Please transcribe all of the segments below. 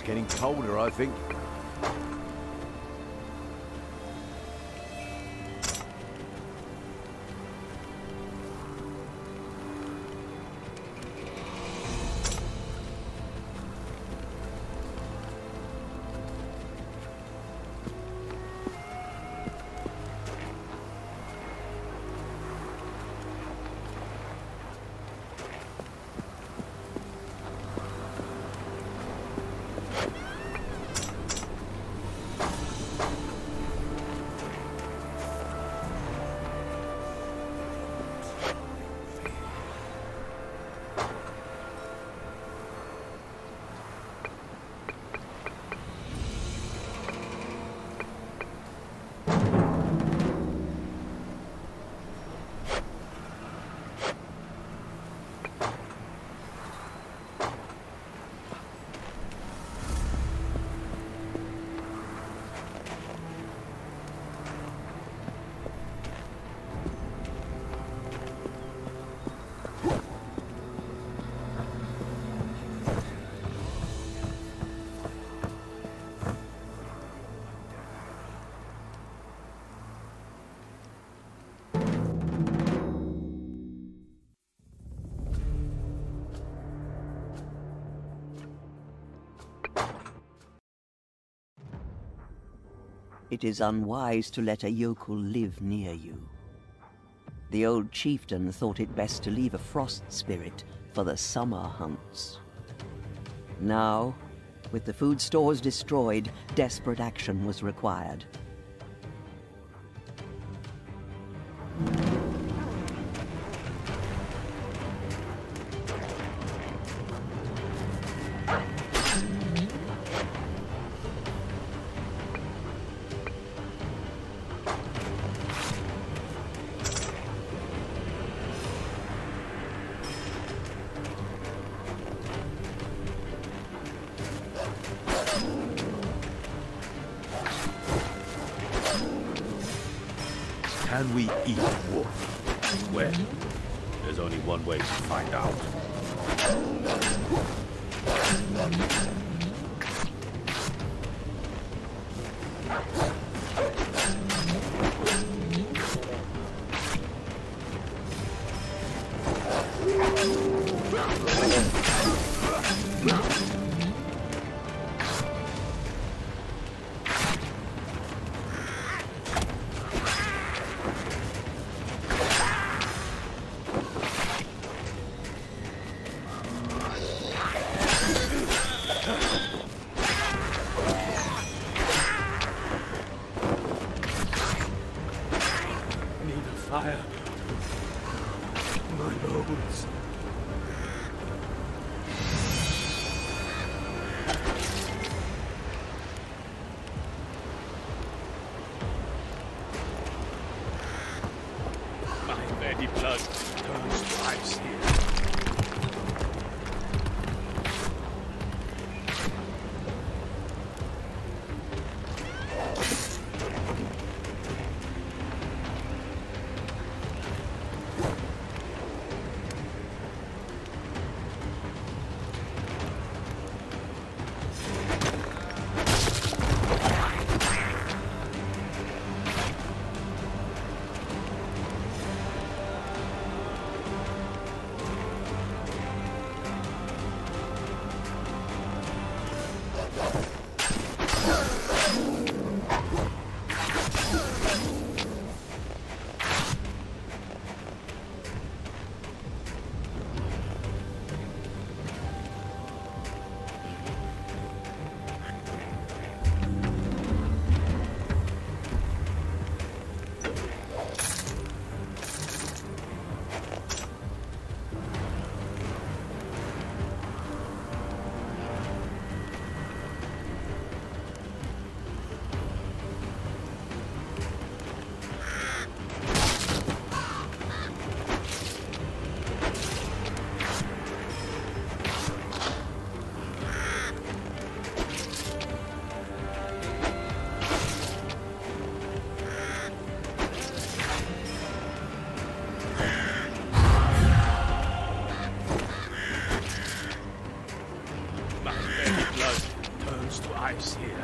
getting colder, I think. It is unwise to let a yokel live near you. The old chieftain thought it best to leave a frost spirit for the summer hunts. Now, with the food stores destroyed, desperate action was required. Can we eat wolf? Where? There's only one way to find out. Fire. My bones. My very blood turns to ice here. is here.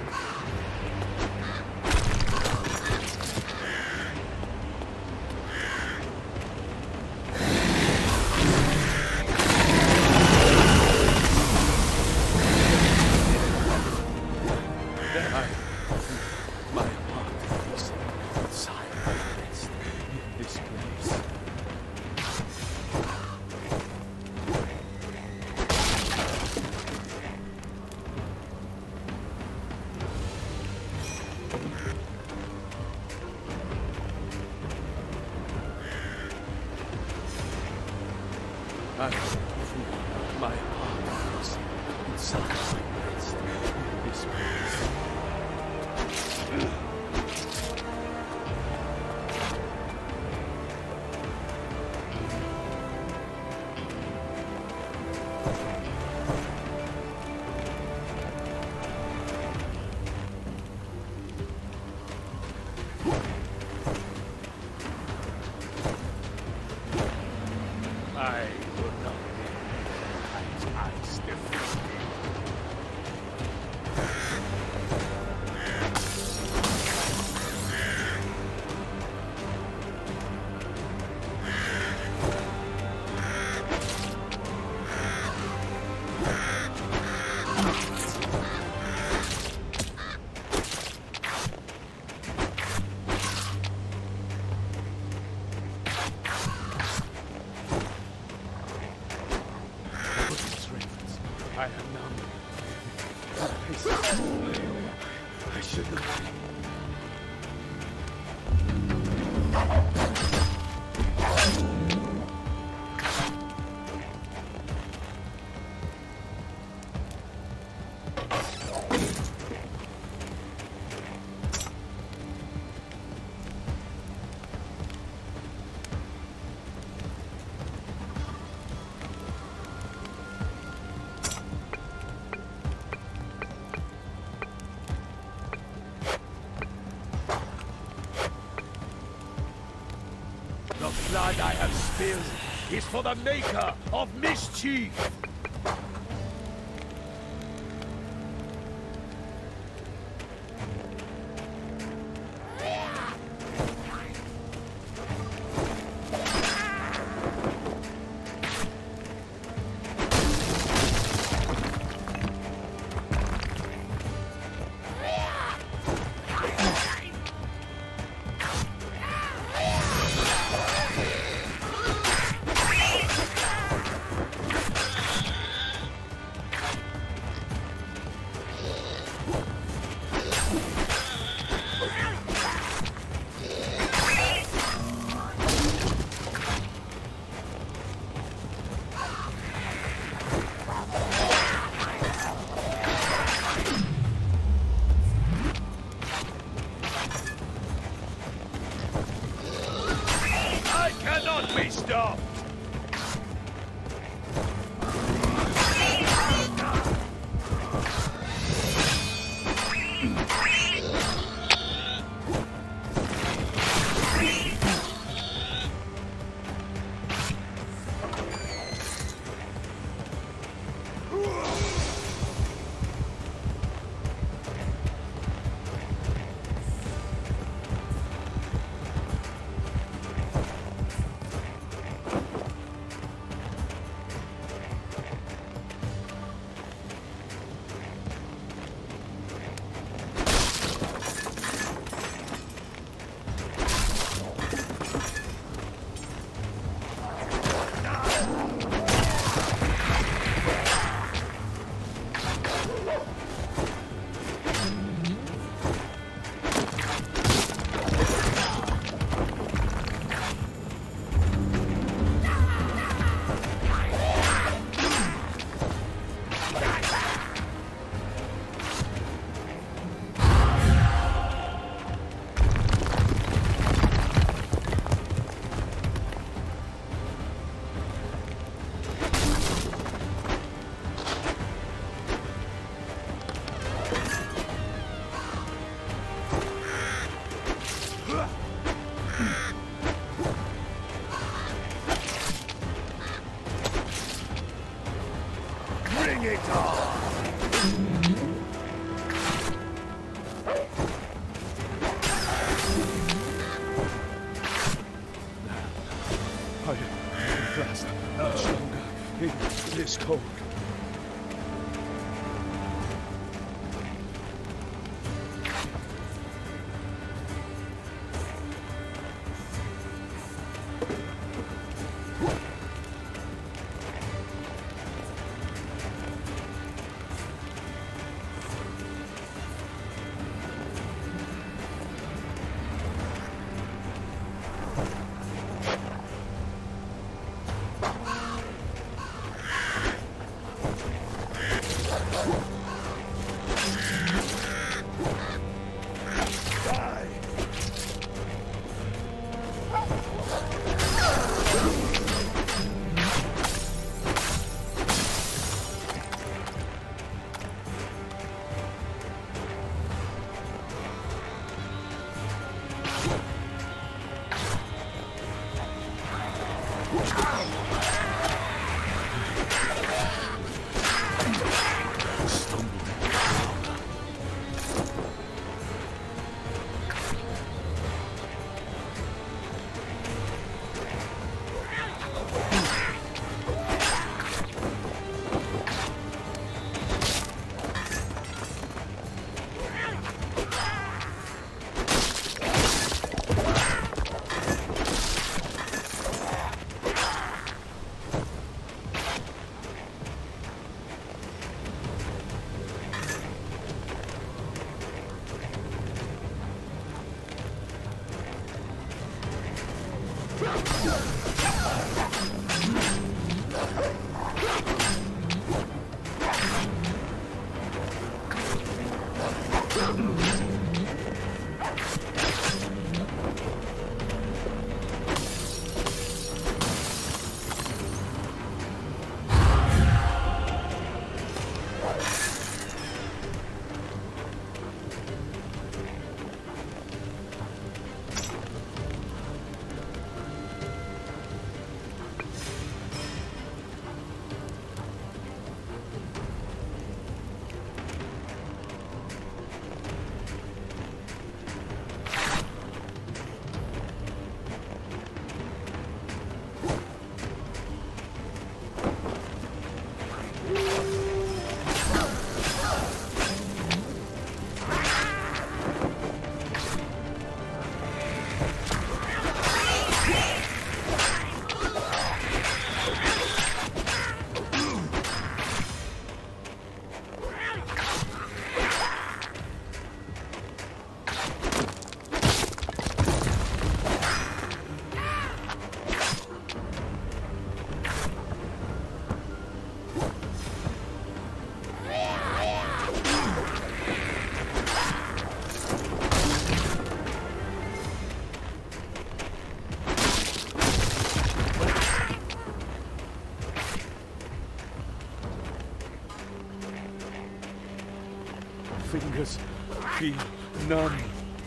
The blood I have spilled is for the maker of mischief! cold. Fingers feel numb.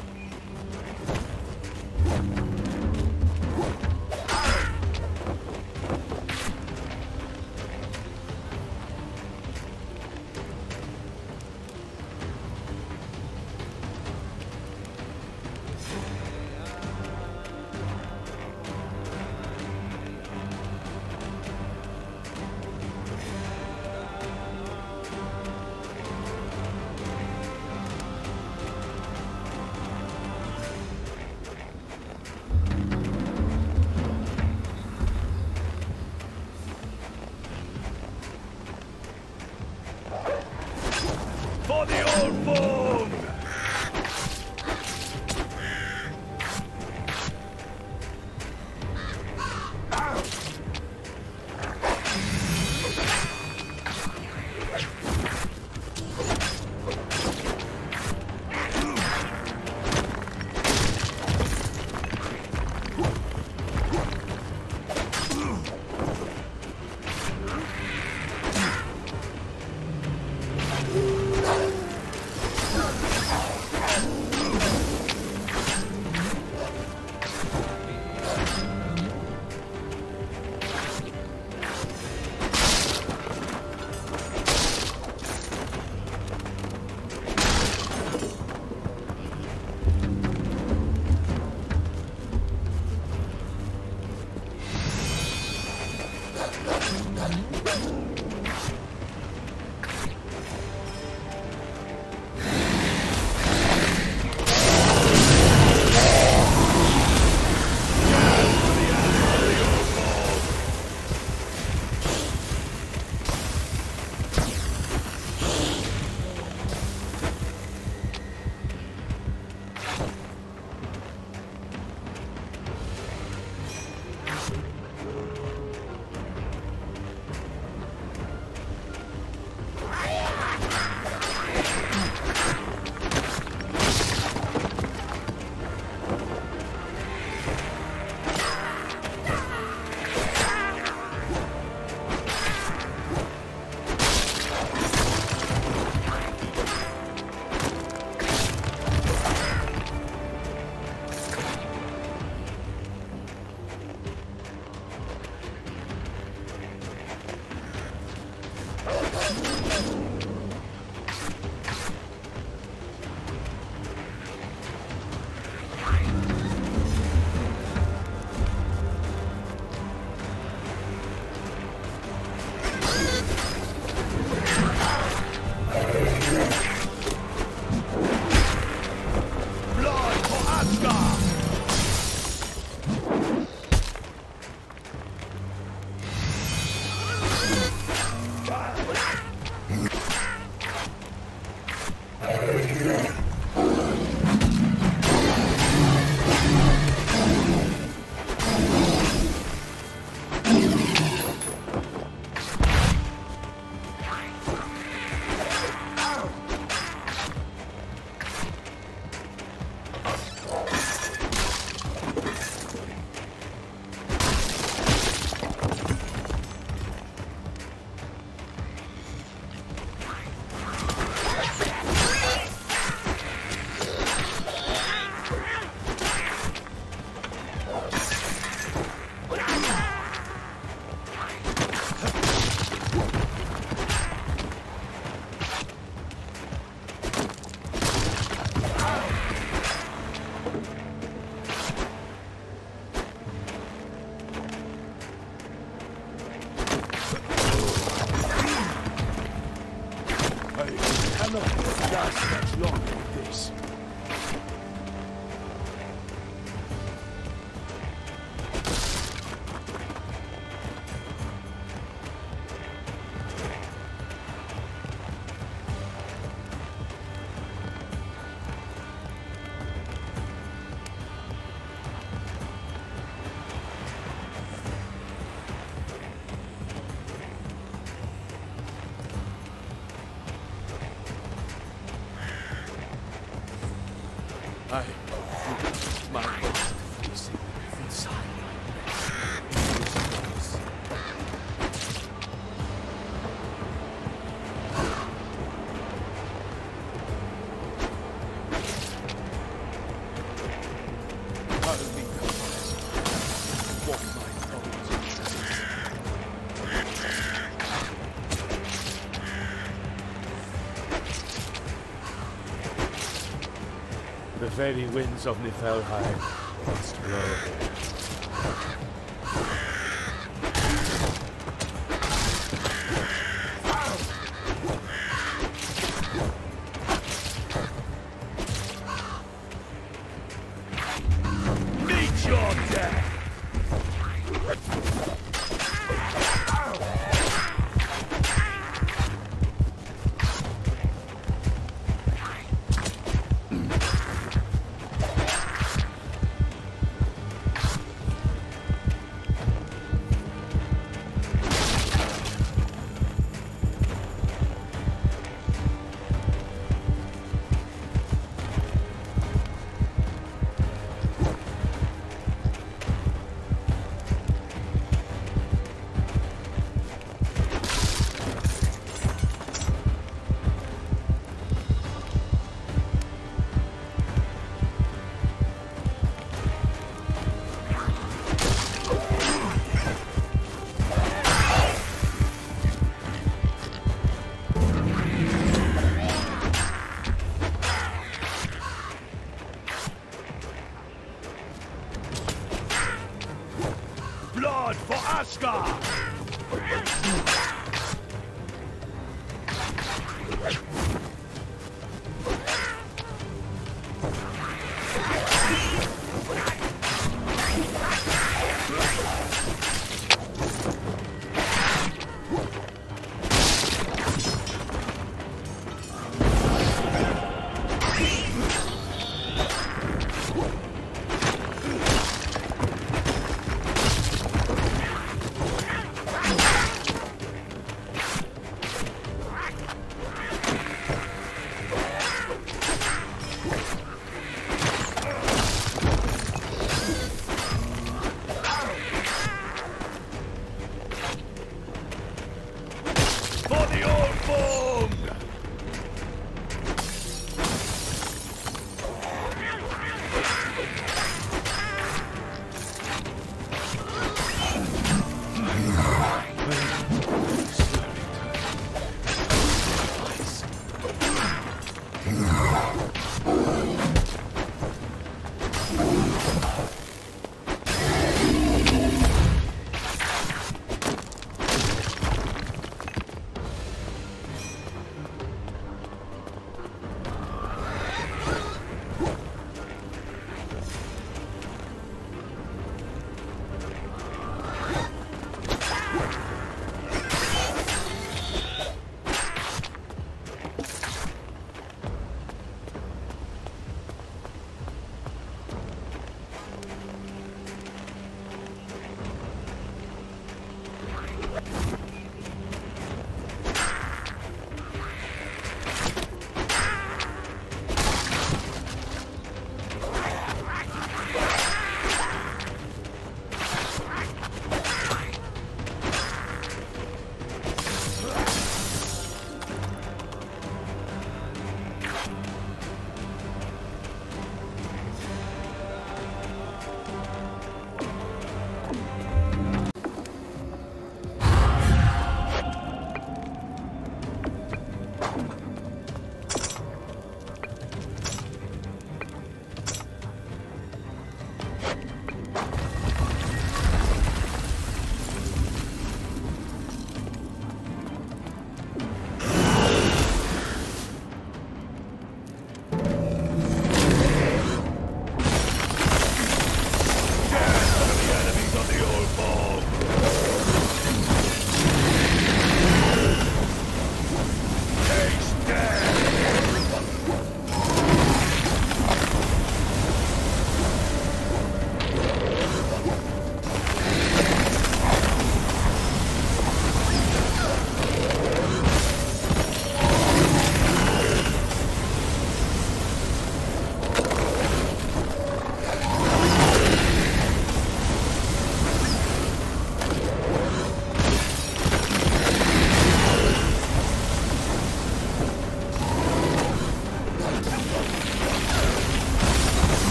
For the old form! The very winds of Niflheim must blow.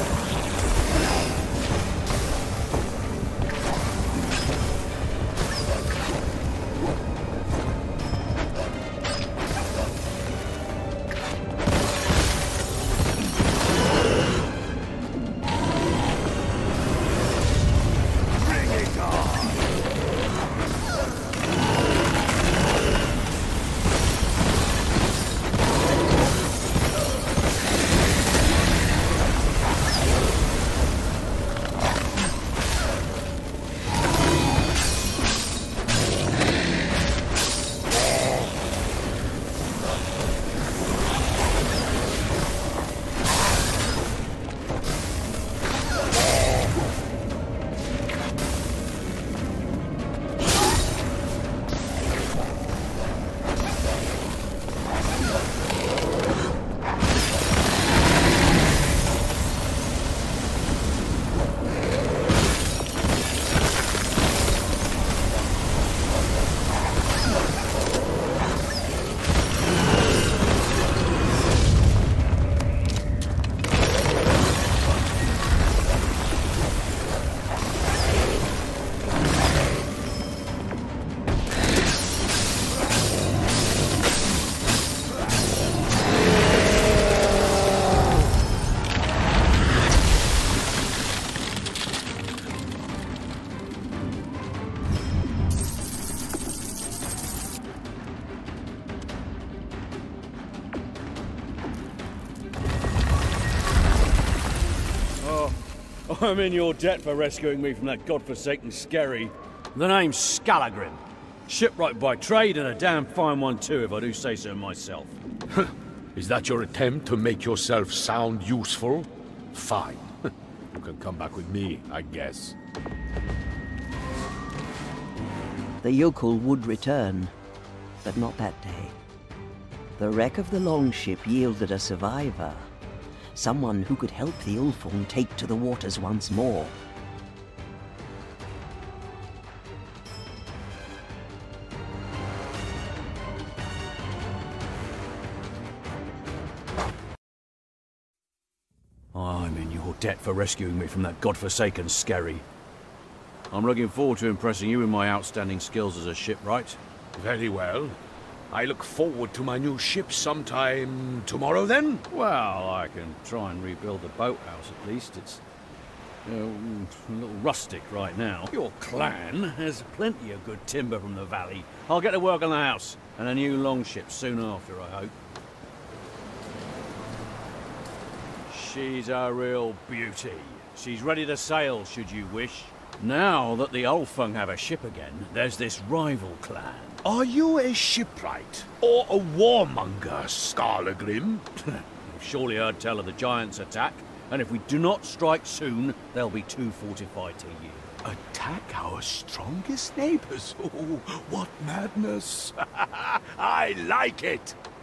I'm in your debt for rescuing me from that godforsaken skerry. The name's Skallagrim. Shipwright by trade and a damn fine one too, if I do say so myself. Is that your attempt to make yourself sound useful? Fine. You can come back with me, I guess. The yokel would return, but not that day. The wreck of the longship yielded a survivor. Someone who could help the Ulfung take to the waters once more. I'm in your debt for rescuing me from that godforsaken skerry. I'm looking forward to impressing you with my outstanding skills as a shipwright. Very well. I look forward to my new ship sometime tomorrow, then? Well, I can try and rebuild the boathouse at least. It's a little rustic right now. Your clan has plenty of good timber from the valley. I'll get to work on the house and a new longship soon after, I hope. She's a real beauty. She's ready to sail, should you wish. Now that the Ulfung have a ship again, there's this rival clan. Are you a shipwright or a warmonger, Skallagrim? You've surely heard tell of the Giants' attack, and if we do not strike soon, they'll be too fortified to yield. Attack our strongest neighbors? Oh, what madness! I like it!